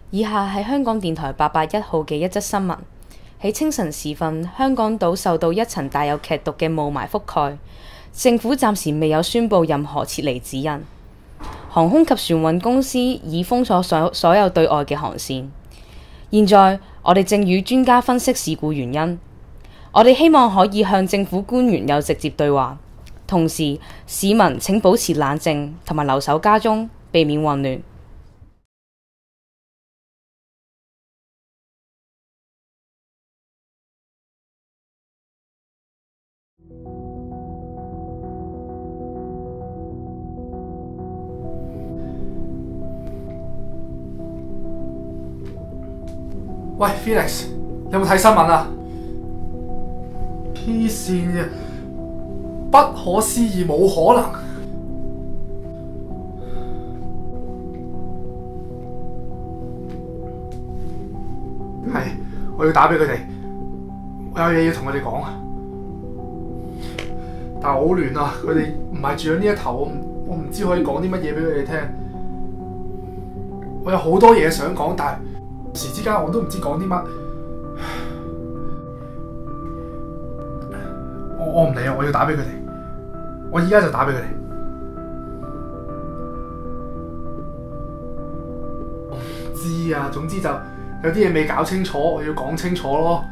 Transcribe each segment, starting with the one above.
以下係香港電台881號嘅一則新聞。喺清晨時分，香港島受到一層帶有劇毒嘅霧霾覆蓋，政府暫時未有宣布任何撤離指引。航空及船運公司已封鎖所有對外嘅航線。現在我哋正與專家分析事故原因。我哋希望可以向政府官員有直接對話，同時市民請保持冷靜同埋留守家中，避免混亂。 喂 ，Felix， 有冇睇新聞啊？黐線嘅，不可思議，冇可能。係，我要打俾佢哋，我有嘢要同佢哋講啊。但係好亂啊，佢哋唔係住喺呢一頭，我唔知可以講啲乜嘢俾佢哋聽。我有好多嘢想講，但係一時之間我都唔知講啲乜。我唔理啊！我要打俾佢哋，我而家就打俾佢哋。我唔知啊，總之就有啲嘢未搞清楚，我要講清楚咯。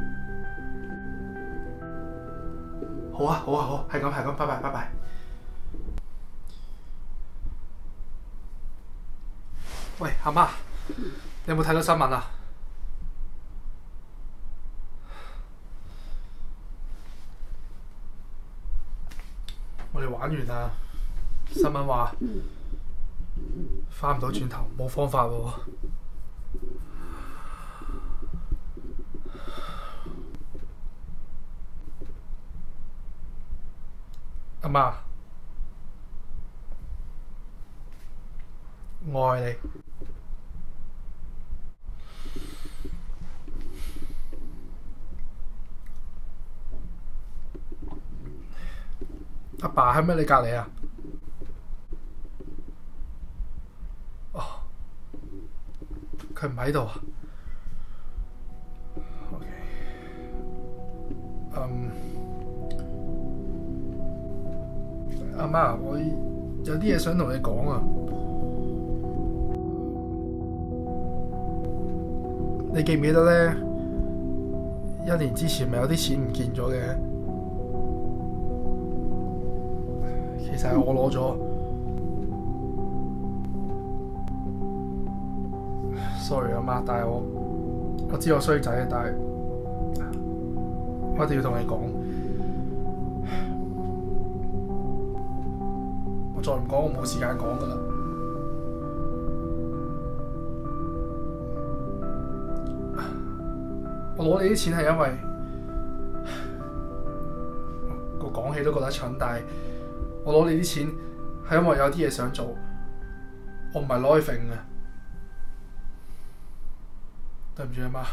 好啊，好啊，好，係咁，拜拜，拜拜。喂，阿媽，你有冇睇到新聞啊？我哋玩完啦，新聞話翻唔到轉頭，冇方法喎。阿媽，我愛你。阿爸喺咩？你隔離啊？哦，佢唔喺度啊。OK，阿媽，我有啲嘢想同你講啊。你記唔記得呢？一年之前咪有啲錢唔見咗嘅？其實係我攞咗，sorry 阿媽，但係我知我衰仔，但係我一定要同你講，我再唔講，我冇時間講㗎喇。我攞你啲錢係因為我講起都覺得蠢，但係我攞你啲錢係因為有啲嘢想做，我唔係攞去揈嘅。對唔住阿媽。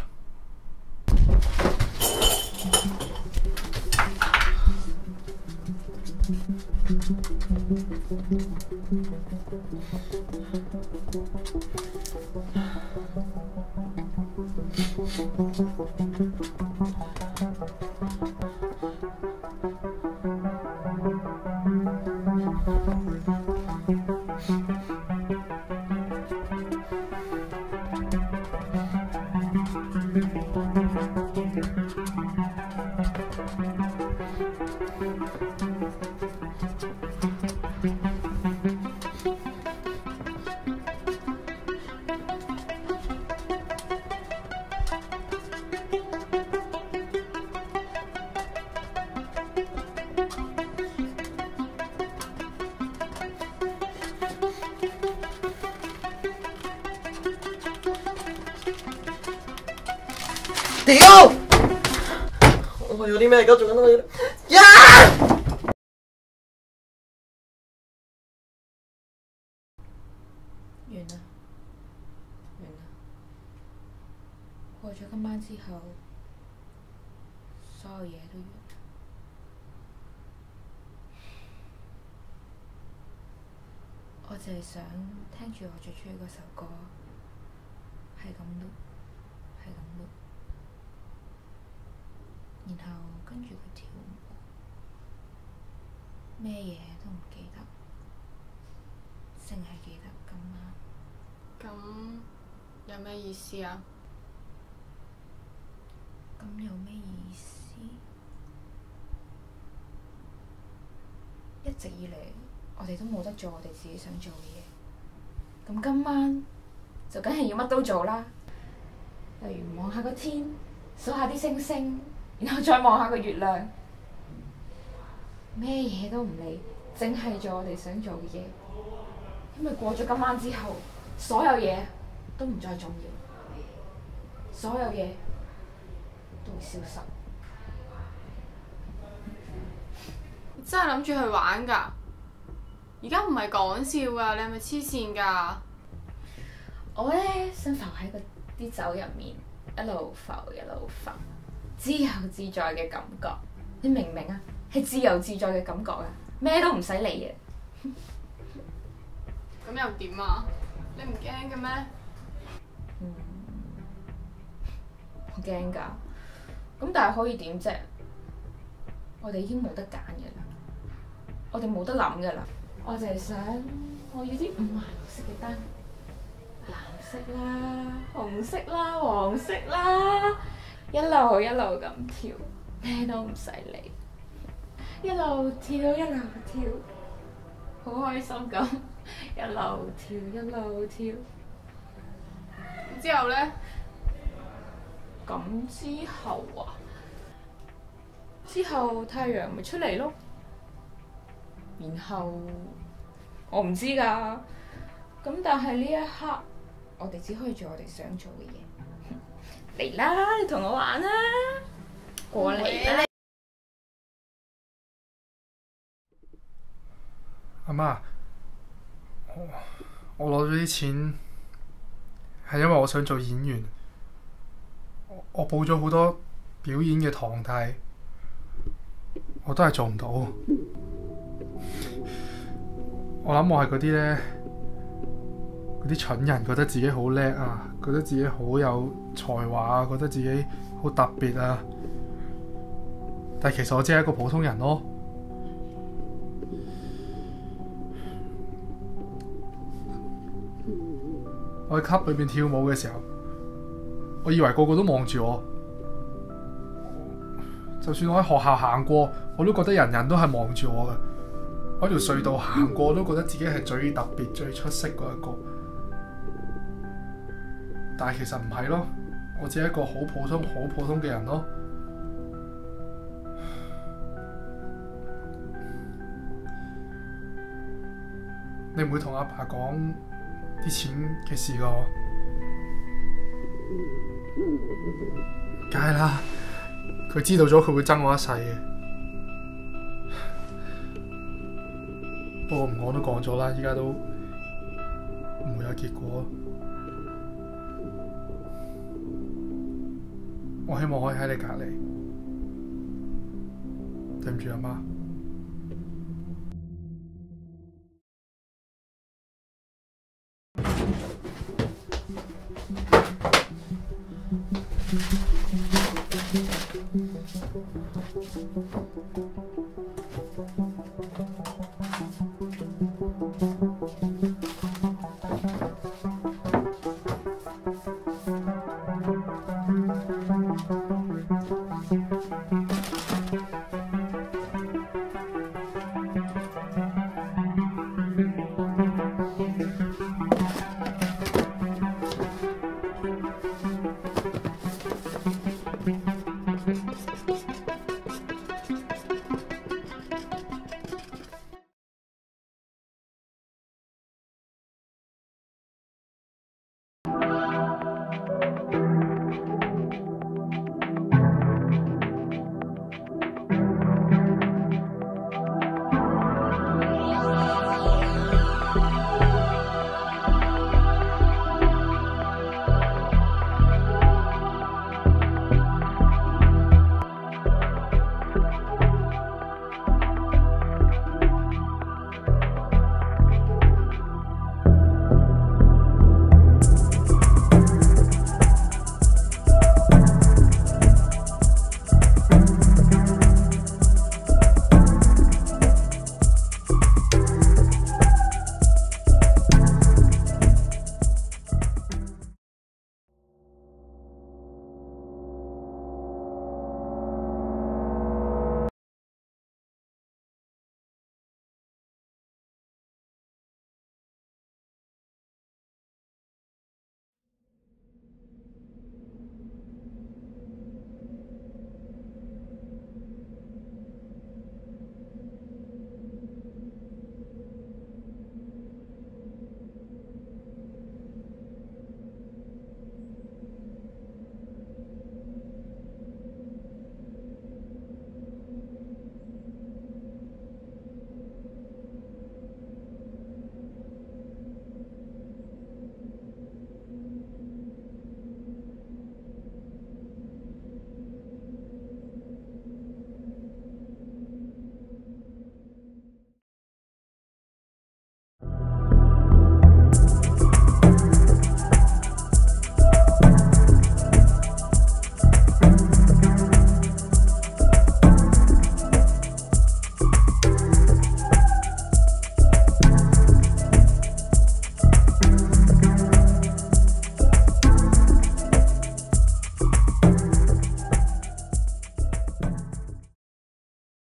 屌！我有啲咩而家做緊乜嘢？呀！ 完啦，過咗今晚之後，所有嘢都完。我淨係想聽住我最中意嗰首歌， 係咁碌，係咁碌，然後跟住佢跳舞，咩嘢都唔記得，淨係記得今晚。 咁有咩意思啊？ 咁有咩意思？一直以嚟，我哋都冇得做我哋自己想做嘅嘢。咁今晚就梗係要乜都做啦。例如望下個天，數下啲星星，然後再望下個月亮，咩嘢都唔理，淨係做我哋想做嘅嘢。因為過咗今晚之後，所有嘢都唔再重要，所有嘢都會消失。 真係諗住去玩㗎？而家唔係講笑㗎，你係咪黐線㗎？ 我呢，想浮喺嗰啲酒入面，一路浮一路浮，自由自在嘅感覺。你明唔明啊？係自由自在嘅感覺啊！咩都唔使理嘅。 咁又點啊？你唔驚嘅咩？ 我驚㗎。咁但係可以點啫？我哋已經冇得揀嘅啦，我哋冇得諗嘅啦。我就係想，我要啲五顏六色嘅燈，藍色啦、紅色啦、黃色啦，一路一路咁跳，咩都唔使理，一路跳一路跳，好開心咁，一路跳一路跳。 之後呢？ 咁之後啊，之後太陽咪出嚟咯。然後我唔知㗎，咁但係呢一刻，我哋只可以做我哋想做嘅嘢。嚟啦，你同我玩啦，過嚟啦！ 阿媽，我攞咗啲錢係因為我想做演員。我報咗好多表演嘅堂，但係我都係做唔到。我諗我係嗰啲呢，嗰啲蠢人，覺得自己好叻啊，覺得自己好有才華啊，覺得自己好特別啊。但係其實我只係一個普通人咯。我喺 club 裏邊跳舞嘅時候，我以為個個都望住我，就算我喺學校行過，我都覺得人人都係望住我嘅。我喺條隧道行過，都覺得自己係最特別、最出色嗰一個。但係其實唔係咯，我只係一個好普通、好普通嘅人咯。你唔會同阿爸講啲錢嘅事㗎？梗係啦，佢知道咗佢會憎我一世嘅。不過唔講都講咗啦，依家都唔會有結果。我希望可以喺你隔離。對唔住阿媽。